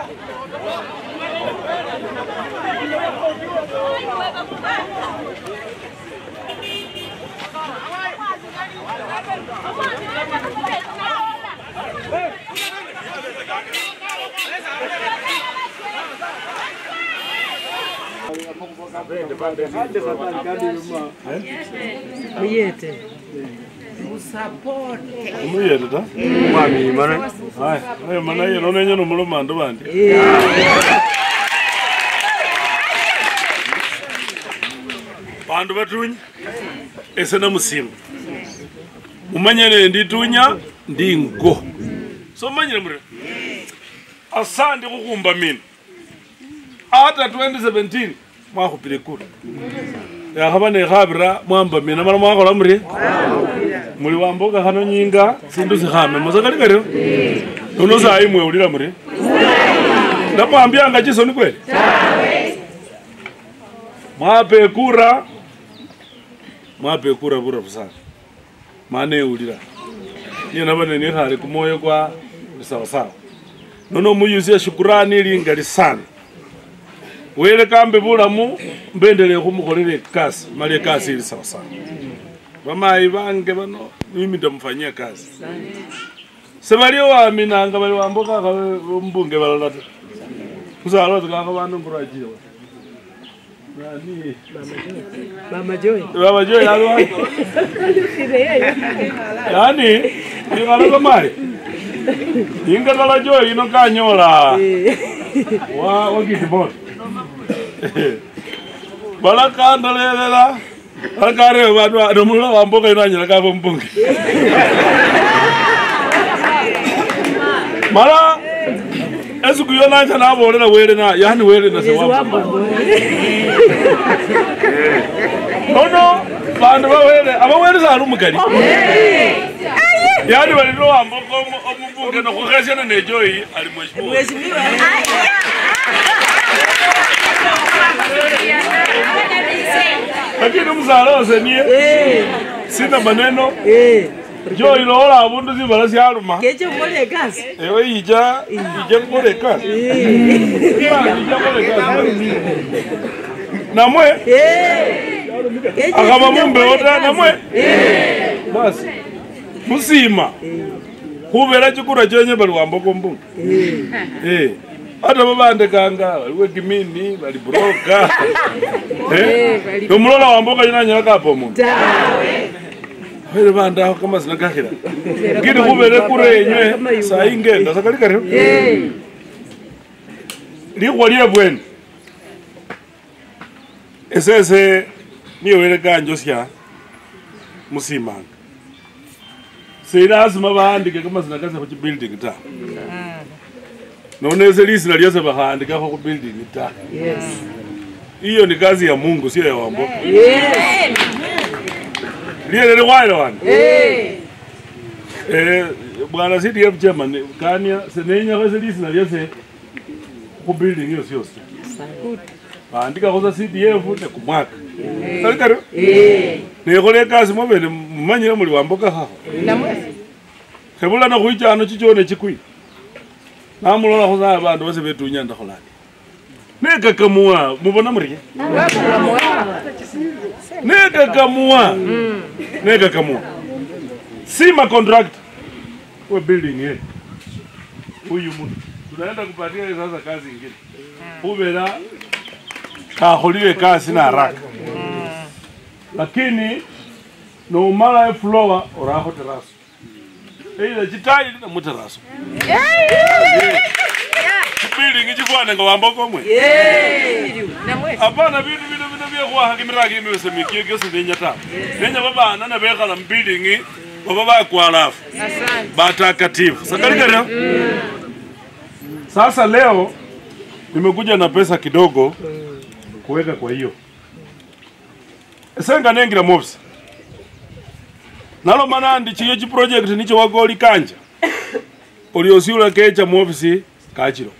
Muyete. Support. Muyete ta? Mami mana. Ai, mana ye no nenyo no muloma ndo bandi. Bandu batunya. Ese na musimu. Mumanyene ndi Tunya ndi Engo. So manyene mure. Asante kukumba mina. Hata 2017 mwakupile kura. Ya habane khabira mwamba mina mara mwakola muri. Muri Wamboka hano nyinga sindu zihame muzakali kare. Nono za imwe ulira muri. Ndapambia ngachiso ni kweli. Mwape kura. Mwape kura bura busana. Mane ulira. Yena bane ni khali kumoyo kwa sawa sawa. Nono muyusia shukrani lingali sana. Wele kambe bulamu mbendele kumukolele kazi mali kazi ili sawa sawa. Mama ibange bano mimi ndamfanyia kazi. Sebali wa minanga bali Wamboka ka mbunge balala. Kuzalo tukanga bantu nguraji. Nani Mama Joy. Mama Joy alwa. Yani ingala kamari. Ingala Joy ino kanyola. Wa kitibot. Bala kandalela akare bantu adomula Wamboka inanyira kabo mbunge mala ezukuyona ncha nabolera wele na yani wele na sewa no bantu bawele abawele za rumukali yani bali no Wamboka ombunge no kugeshana ne Joy ali mheshimiwa lakini mzalo zenie sina maneno Joy lola abundu zibala syaluma keje mole gas ewe ija mole gas namwe akaba mumbe ota namwe basi musima kubera chikura chenye bali Wamboka mbunge ata babande kanga baliwe kimini bali broka nomulola Wamboka inanyira kapo muntu wele banda kama zinagahira ngiri kubere kurenywe saa ingenda sakali kare likwaliye bwene esese niyo wele kanjo sya musimanga lazima baandike kama zinagaza ku building ta noneze lisi naliyose bahandika ku building ta hiyo ni kazi ya Mungu sio ya Wamboka Liye wale wana bwana CDF chairman kania senenya kwa lisi naliyose ku building hiyo sio andika kwa CDF ne kumwaka salikaro ne kole kazi mobele mumanyira muri Wamboka ha kebula na kuichano chichone chikwi namulola khuza abantu bose betunya ndakholani nekakamua mubona muri nekakamua sima contract we building here huyu mtu tunaenda kupatia sasa kazi nyingine ubera kaholiwe kazi na haraka lakini no mala floor oraho teraso ile chitai na muteraso building ichifwana nga Wamboka mwe apana bintu bya kwa hakimiraki imese mikie kese ndenyata nenya babana na bekhala building baba bakwalafu batakatifu sakalika sasa leo nimekuja na pesa kidogo kuweka kwa hiyo esenga nengira mobs nalo manandi chiyo chi project nicho wagoli kanja oliosiula kecha mu office kachiro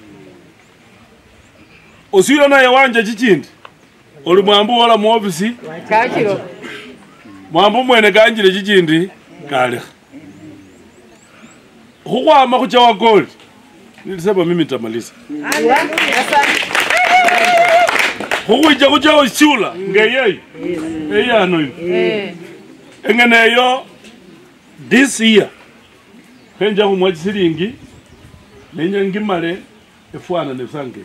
osiro na yawanja chichindi oli mwambu wala mu office kachiro mwambu mwene kanjire chichindi kale hukwama kucha wagoli Nilisema mimi nitamaliza. Hukuja kuja ushula ngeyei. Eyano hivi. Engeneyo this year. Penja kumwaji siringi. Nenya ngimale efwana nesange.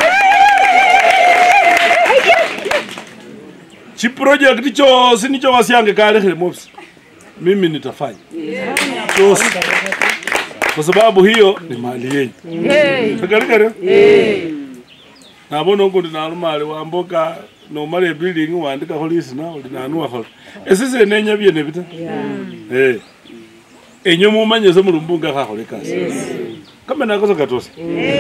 Chi project chose nicho wasiange kale kile mobs. Mimi nitafanya. Chose. Kwa sababu hiyo ni mali yenu. Sagarigare? Na bono ngo ndinalumale Wamboka no mali building wandika police na ndinanua hol. Esise nenya bye nebita. Enyo mumanye zo murumbunga kahole kasi. Kama nakoza katose.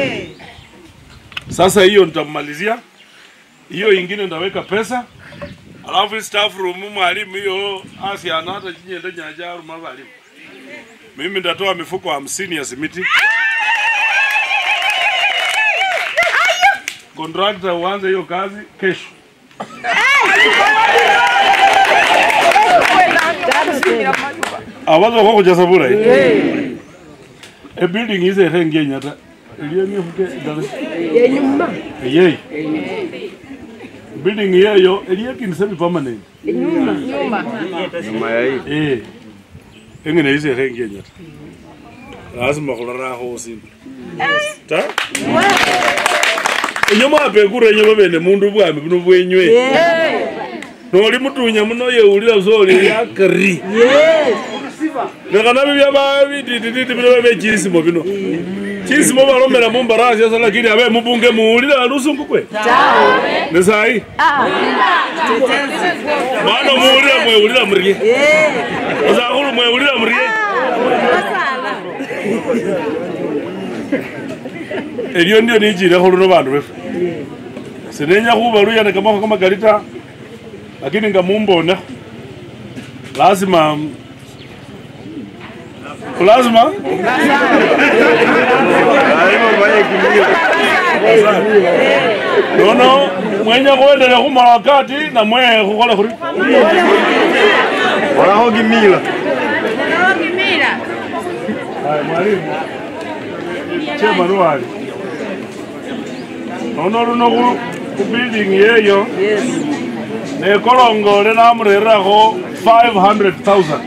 Sasa hiyo nitamalizia. Hiyo ingine ndaweka pesa. Alafu staff room mwalimu hiyo asiana hata chinyende nyajaru mabalimu. Mimi nitatoa mifuko 50 ya simiti. Contractor uanze hiyo kazi kesho. Awaza kwa kujaza bure. A building is a rengi nyata. Iliyo mifuke dalasi. Yenyuma. Yeye. Building hiyo iliyo kinisemi permanent. Nyuma ya hii. Engene is a rengi nyata. Lazima kulara hosi. Ta? Nyuma apekura nyuma bene mundu bwami buno bwenywe. Noli mutunya muno ye ulira zoli ya kari. Nekana bibya babi tititi bino bechirisi bino. Chirisi mo balomera mu mbarazi yasa lakini abe mubunge muulira alusungu kwe. Ciao. Nesai? Mano muulira mwe ulira muriye. Ozakulu mwe ulira muriye. Eliyo ndio nijira holo bantu befu. Sinenya kubaluya ne kama galita. Lakini ngamumbona. Lazima Nono mwenye kuendelea kumala wakati na mwe kukola kuri. Wala hogi mila. Hai mwalimu. Chema ruwali. Nono runo ku building yeyo. Yes. Ne kolongo le namrera ho 500,000.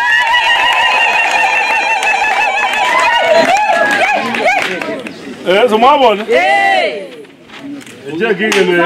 So mwabona? Cheque ngene.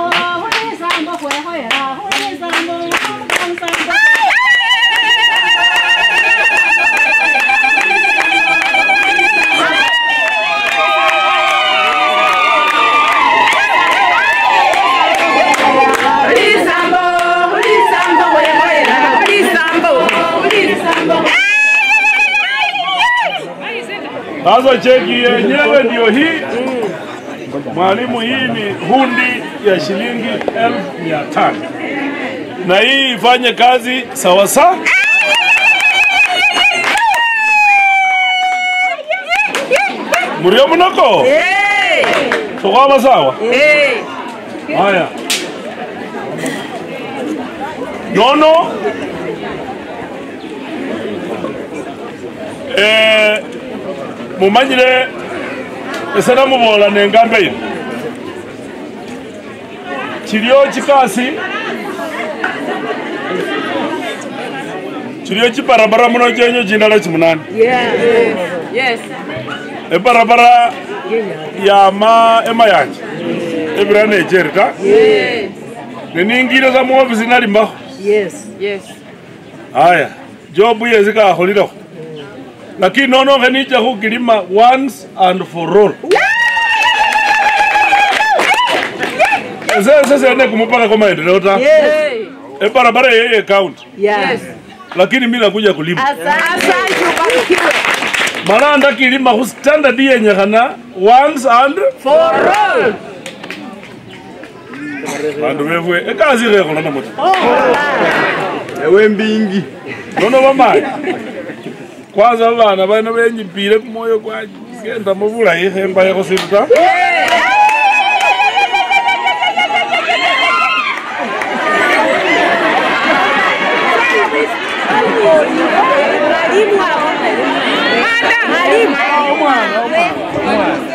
Sasa cheki yenyewe ndio hii. Mwalimu, hii ni hundi ya shilingi 1,500. Na hii ifanye kazi sawa sawa. Murio munoko? Tukaba sawa? Haya. Nono. Mumanyire esana mubola nengambe ino. Chiriyo chikasi. Chiriyo chiparabara muno chenyo jindala chimunani. Yes. Eparabara ya ema yanje. Ebirane cherita. Neningire za mu office nali mbaho. Yes. Haya. Jobu yezika holiro. Lakini nono kanija kukilima once and for all. Sasa ene kumupaka kwa maendeleo ta. Barabara yeye account. Yes. Lakini mimi nakuja kulima. Asante ubarikiwe. Mara ndakilima ku standard yenye kana once and for all. Bandu wewe ekazi reko na moto. Ewe mbingi. Nono mama. Kwanza bana bana benyipire ku moyo kwa genda mubula ihemba yako sita. Mwalimu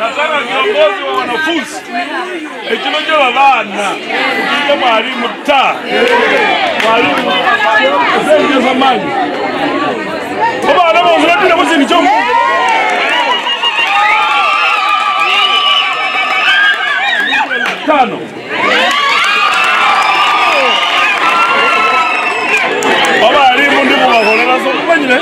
Nataka kiongozi wa wanafunzi. Ekinoje babana. Kile mwalimu ta. Mwalimu. Sasa zamani. Baba ana mzuri na mzee nicho. Tano. Baba alimu ndipo bakolera so kumanyire.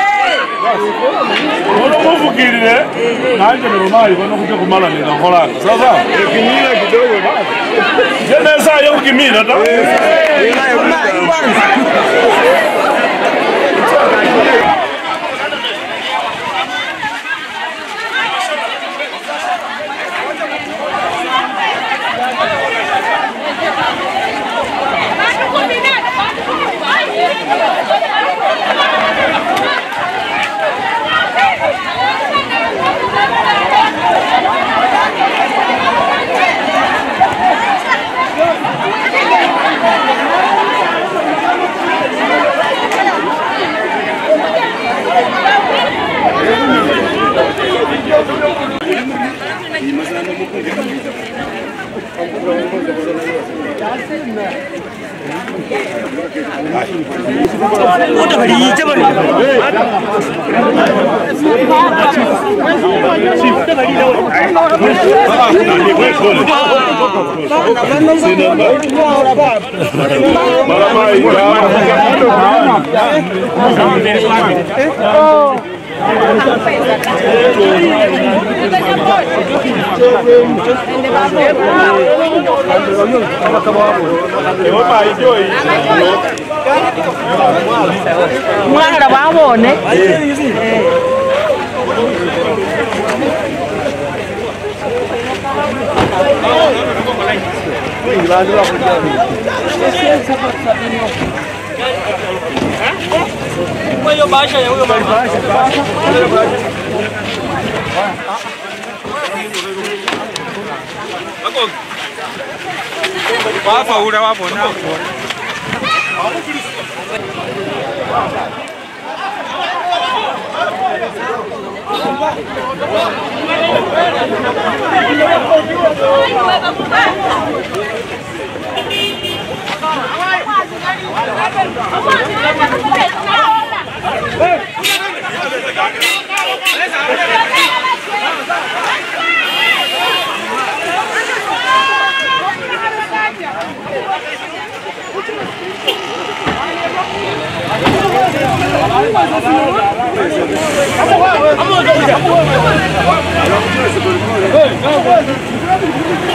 Ono mufukirire nanje normal bano kuja kumala ni ngakola. Sasa kimira kidogo basi. Jana saa yo kimira ta. Mwana babone. Huyo basha ya huyo basha. Wafa ule wapo na. Hey,